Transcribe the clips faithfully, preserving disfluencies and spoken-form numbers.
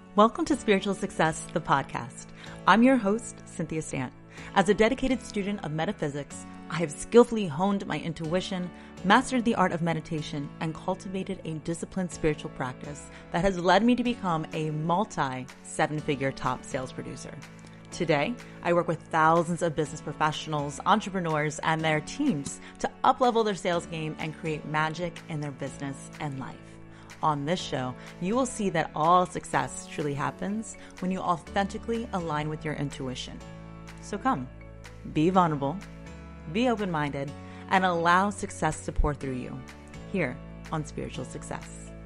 Welcome to Spiritual Success, the podcast. I'm your host, Cynthia Stant. As a dedicated student of metaphysics, I have skillfully honed my intuition, mastered the art of meditation, and cultivated a disciplined spiritual practice that has led me to become a multi-seven-figure top sales producer. Today, I work with thousands of business professionals, entrepreneurs, and their teams to up-level their sales game and create magic in their business and life. On this show, you will see that all success truly happens when you authentically align with your intuition. So come, be vulnerable, be open-minded, and allow success to pour through you here on Spiritual Success.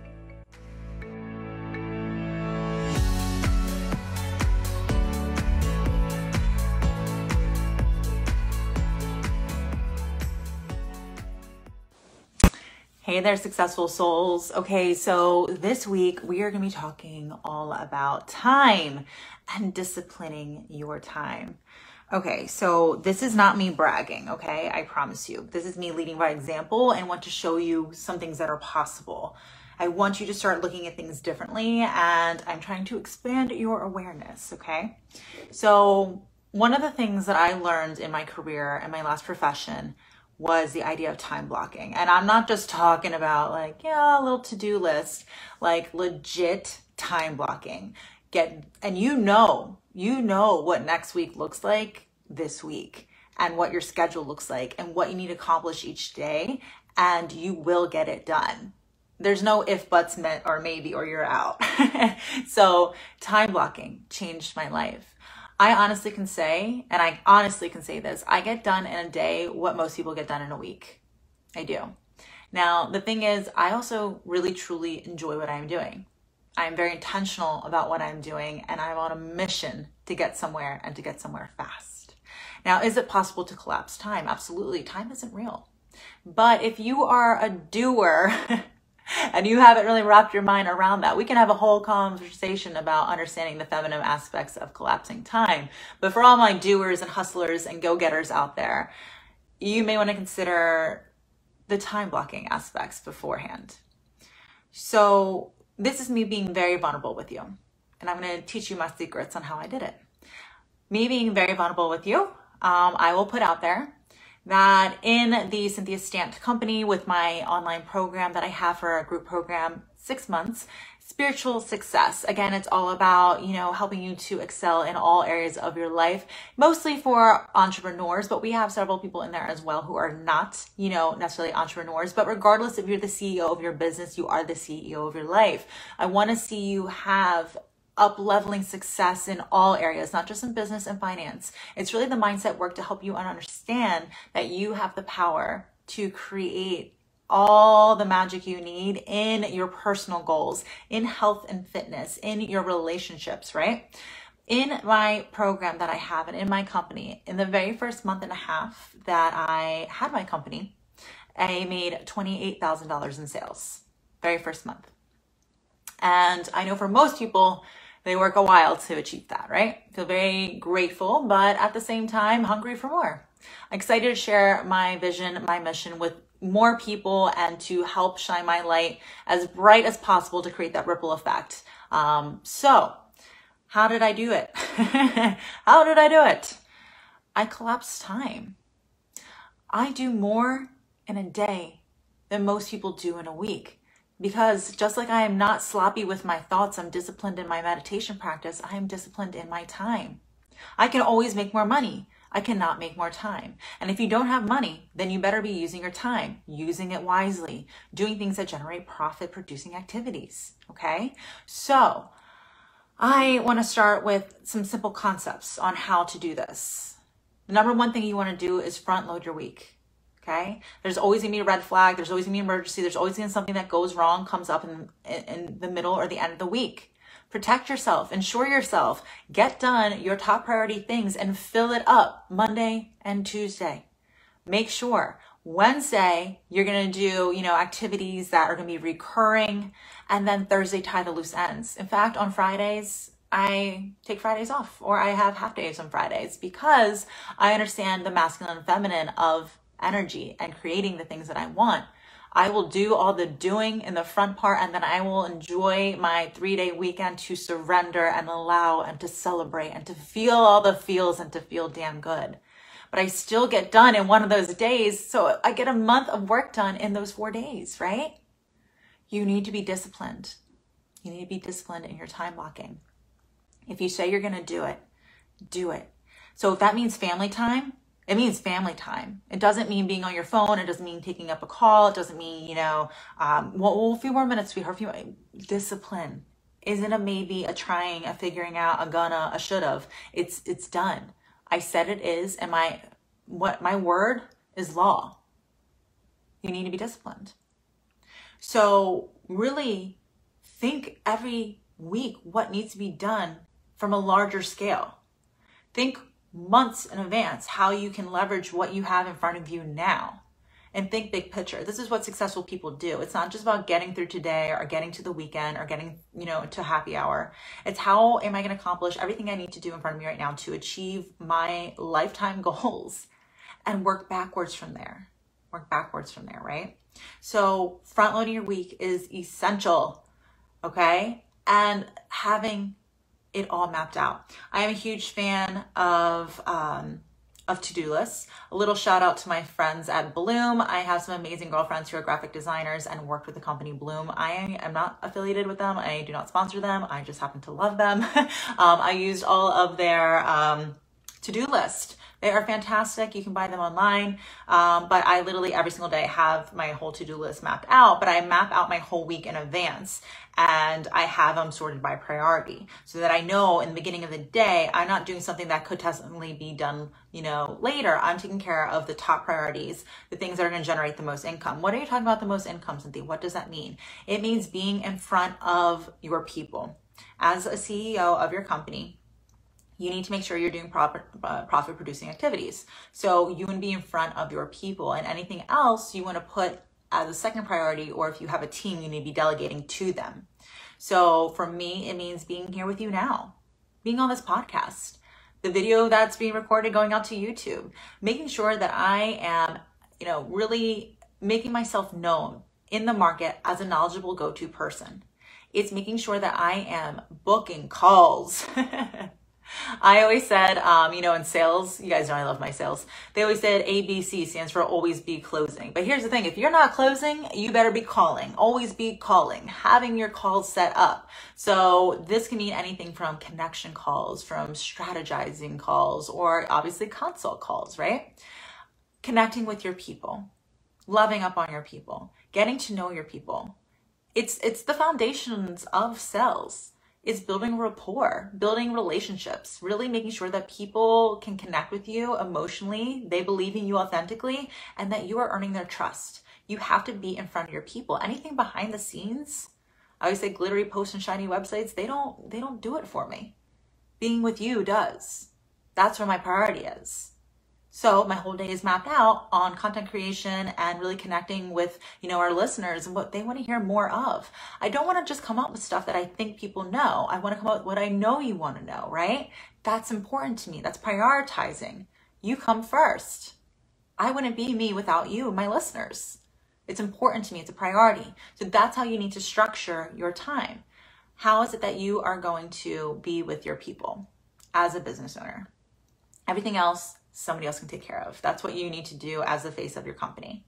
Hey there, successful souls. Okay, so this week we are going to be talking all about time and disciplining your time. Okay, so this is not me bragging, okay? I promise you. This is me leading by example and want to show you some things that are possible. I want you to start looking at things differently, and I'm trying to expand your awareness, okay? So one of the things that I learned in my career and my last profession was the idea of time blocking. And I'm not just talking about like, yeah, a little to-do list, like legit time blocking. Get, and you know, you know what next week looks like this week and what your schedule looks like and what you need to accomplish each day, and you will get it done. There's no if, buts, meant, or maybe, or you're out. So time blocking changed my life. I honestly can say, and I honestly can say this, I get done in a day what most people get done in a week. I do. Now, the thing is, I also really, truly enjoy what I'm doing. I'm very intentional about what I'm doing, and I'm on a mission to get somewhere and to get somewhere fast. Now, is it possible to collapse time? Absolutely. Time isn't real. But if you are a doer, and you haven't really wrapped your mind around that, we can have a whole conversation about understanding the feminine aspects of collapsing time. But for all my doers and hustlers and go-getters out there, you may want to consider the time blocking aspects beforehand. So this is me being very vulnerable with you. And I'm going to teach you my secrets on how I did it. Me being very vulnerable with you, um, I will put out there that in the Cynthia Stant company with my online program that I have for a group program, six months, Spiritual Success. Again, it's all about, you know, helping you to excel in all areas of your life, mostly for entrepreneurs, but we have several people in there as well who are not, you know, necessarily entrepreneurs. But regardless if you're the C E O of your business, you are the C E O of your life. I want to see you have up-leveling success in all areas, not just in business and finance. It's really the mindset work to help you understand that you have the power to create all the magic you need in your personal goals, in health and fitness, in your relationships, right? In my program that I have and in my company, in the very first month and a half that I had my company, I made twenty-eight thousand dollars in sales, very first month. And I know for most people, they work a while to achieve that, right? Feel very grateful, but at the same time, hungry for more. I'm excited to share my vision, my mission with more people and to help shine my light as bright as possible to create that ripple effect. Um, so how did I do it? How did I do it? I collapsed time. I do more in a day than most people do in a week. Because just like I am not sloppy with my thoughts, I'm disciplined in my meditation practice, I am disciplined in my time. I can always make more money. I cannot make more time. And if you don't have money, then you better be using your time, using it wisely, doing things that generate profit producing activities. Okay? So I want to start with some simple concepts on how to do this. The number one thing you want to do is front load your week. Okay. There's always gonna be a red flag. There's always gonna be an emergency. There's always gonna be something that goes wrong, comes up in, in the middle or the end of the week. Protect yourself, ensure yourself, get done your top priority things and fill it up Monday and Tuesday. Make sure Wednesday, you're going to do, you know, activities that are going to be recurring, and then Thursday, tie the loose ends. In fact, on Fridays, I take Fridays off, or I have half days on Fridays because I understand the masculine and feminine of energy and creating the things that I want. I will do all the doing in the front part, and then I will enjoy my three-day weekend to surrender and allow and to celebrate and to feel all the feels and to feel damn good. But I still get done in one of those days, so I get a month of work done in those four days, right? You need to be disciplined. You need to be disciplined in your time blocking. If you say you're going to do it, do it. So if that means family time, it means family time. It doesn't mean being on your phone. It doesn't mean taking up a call. It doesn't mean, you know, um, well, a few more minutes, sweetheart. A few more. Discipline isn't a maybe, a trying, a figuring out, a gonna, a should've. It's it's done. I said it is, and my what my word is law. You need to be disciplined. So really think every week what needs to be done from a larger scale. Think months in advance how you can leverage what you have in front of you now, and think big picture. This is what successful people do. It's not just about getting through today or getting to the weekend or getting, you know, to happy hour. It's how am I going to accomplish everything I need to do in front of me right now to achieve my lifetime goals, and work backwards from there. Work backwards from there, right? So front loading your week is essential, okay? And having it all mapped out. I am a huge fan of um, of to-do lists. A little shout out to my friends at Bloom. I have some amazing girlfriends who are graphic designers and worked with the company Bloom. I am not affiliated with them. I do not sponsor them. I just happen to love them. um, I used all of their um, to-do list. They are fantastic. You can buy them online. Um, but I literally every single day have my whole to-do list mapped out, but I map out my whole week in advance, and I have them sorted by priority so that I know in the beginning of the day, I'm not doing something that could technically be done, you know, later. I'm taking care of the top priorities, the things that are going to generate the most income. What are you talking about the most income, Cynthia? What does that mean? It means being in front of your people. As a C E O of your company, you need to make sure you're doing profit, uh, profit producing activities. So you want to be in front of your people, and anything else you want to put as a second priority, or if you have a team, you need to be delegating to them. So for me, it means being here with you now, being on this podcast, the video that's being recorded going out to YouTube, making sure that I am, you know, really making myself known in the market as a knowledgeable go-to person. It's making sure that I am booking calls. I always said, um, you know, in sales, you guys know I love my sales. They always said A B C stands for always be closing. But here's the thing. If you're not closing, you better be calling. Always be calling, having your calls set up. So this can mean anything from connection calls, from strategizing calls, or obviously consult calls, right? Connecting with your people, loving up on your people, getting to know your people. It's, it's the foundations of sales. Is building rapport, building relationships, really making sure that people can connect with you emotionally, they believe in you authentically, and that you are earning their trust. You have to be in front of your people. Anything behind the scenes, I always say glittery posts and shiny websites, they don't, they don't do it for me. Being with you does. That's where my priority is. So my whole day is mapped out on content creation and really connecting with, you know, our listeners and what they want to hear more of. I don't want to just come up with stuff that I think people know. I want to come up with what I know you want to know, right? That's important to me. That's prioritizing. You come first. I wouldn't be me without you, my listeners. It's important to me. It's a priority. So that's how you need to structure your time. How is it that you are going to be with your people as a business owner? Everything else, somebody else can take care of. That's what you need to do as the face of your company.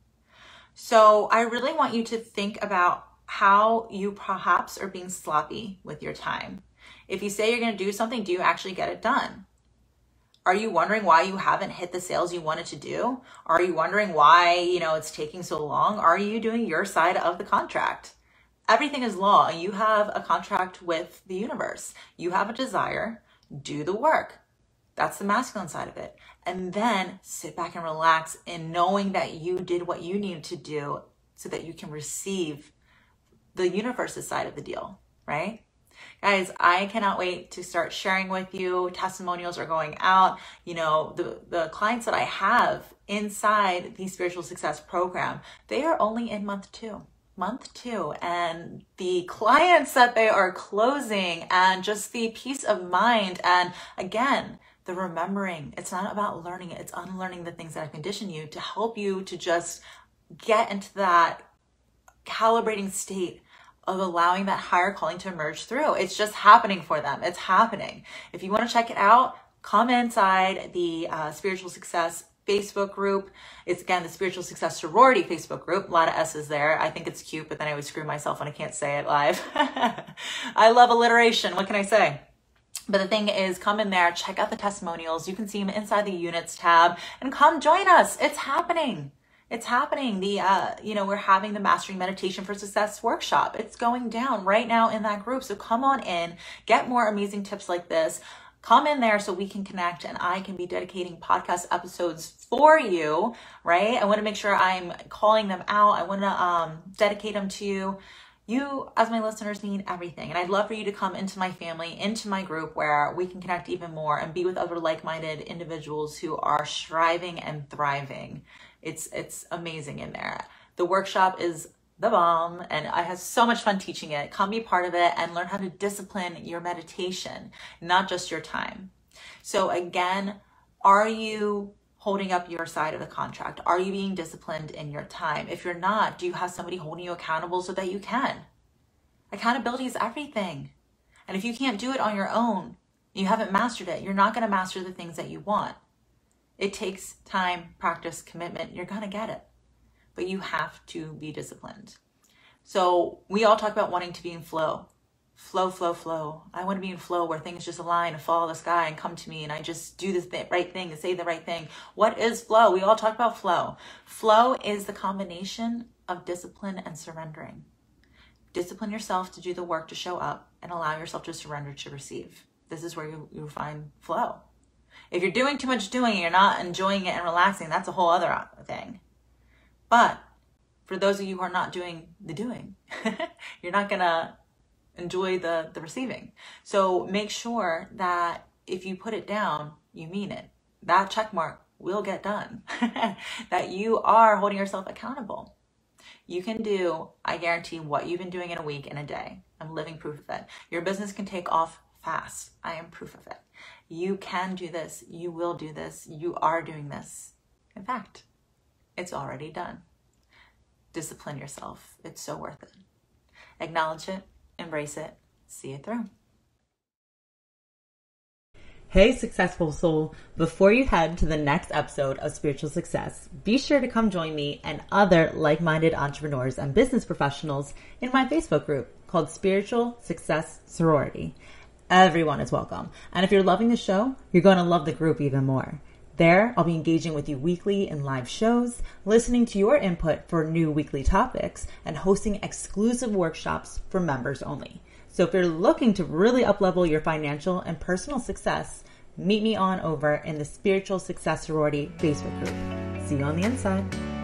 So I really want you to think about how you perhaps are being sloppy with your time. If you say you're going to do something, do you actually get it done? Are you wondering why you haven't hit the sales you wanted to do? Are you wondering why, you know, it's taking so long? Are you doing your side of the contract? Everything is law. You have a contract with the universe. You have a desire. Do the work. That's the masculine side of it. And then sit back and relax in knowing that you did what you needed to do so that you can receive the universe's side of the deal, right? Guys, I cannot wait to start sharing with you. Testimonials are going out. You know, the, the clients that I have inside the Spiritual Success Program, they are only in month two. Month two, and the clients that they are closing, and just the peace of mind, and again, the remembering. It's not about learning it. It's unlearning the things that have conditioned you to help you to just get into that calibrating state of allowing that higher calling to emerge through. It's just happening for them. It's happening. If you want to check it out, come inside the uh, Spiritual Success Facebook group. It's again the Spiritual Success Sorority Facebook group. A lot of S's there. I think it's cute, but then I always screw myself when I can't say it live. I love alliteration. What can I say? But the thing is, come in there, check out the testimonials. You can see them inside the units tab, and come join us. It's happening. It's happening. The, uh, you know, we're having the Mastering Meditation for Success workshop. It's going down right now in that group. So come on in, get more amazing tips like this. Come in there so we can connect and I can be dedicating podcast episodes for you, right? I want to make sure I'm calling them out. I want to um, dedicate them to you. You, as my listeners, need everything. And I'd love for you to come into my family, into my group where we can connect even more and be with other like-minded individuals who are striving and thriving. It's it's amazing in there. The workshop is the bomb and I had so much fun teaching it. Come be part of it and learn how to discipline your meditation, not just your time. So again, are you holding up your side of the contract? Are you being disciplined in your time? If you're not, do you have somebody holding you accountable so that you can? Accountability is everything. And if you can't do it on your own, you haven't mastered it, you're not going to master the things that you want. It takes time, practice, commitment. You're going to get it. But you have to be disciplined. So we all talk about wanting to be in flow. Flow, flow, flow. I want to be in flow where things just align and fall out of the sky and come to me and I just do the th- right thing and say the right thing. What is flow? We all talk about flow. Flow is the combination of discipline and surrendering. Discipline yourself to do the work to show up and allow yourself to surrender to receive. This is where you, you find flow. If you're doing too much doing and you're not enjoying it and relaxing, that's a whole other thing. But for those of you who are not doing the doing, you're not going to enjoy the, the receiving. So make sure that if you put it down, you mean it. That check mark will get done. That you are holding yourself accountable. You can do, I guarantee, what you've been doing in a week, in a day. I'm living proof of it. Your business can take off fast. I am proof of it. You can do this. You will do this. You are doing this. In fact, it's already done. Discipline yourself. It's so worth it. Acknowledge it, embrace it, see it through. Hey, successful soul. Before you head to the next episode of Spiritual Success, be sure to come join me and other like-minded entrepreneurs and business professionals in my Facebook group called Spiritual Success Sorority. Everyone is welcome. And if you're loving the show, you're going to love the group even more. There, I'll be engaging with you weekly in live shows, listening to your input for new weekly topics, and hosting exclusive workshops for members only. So if you're looking to really uplevel your financial and personal success, meet me on over in the Spiritual Success Sorority Facebook group. See you on the inside.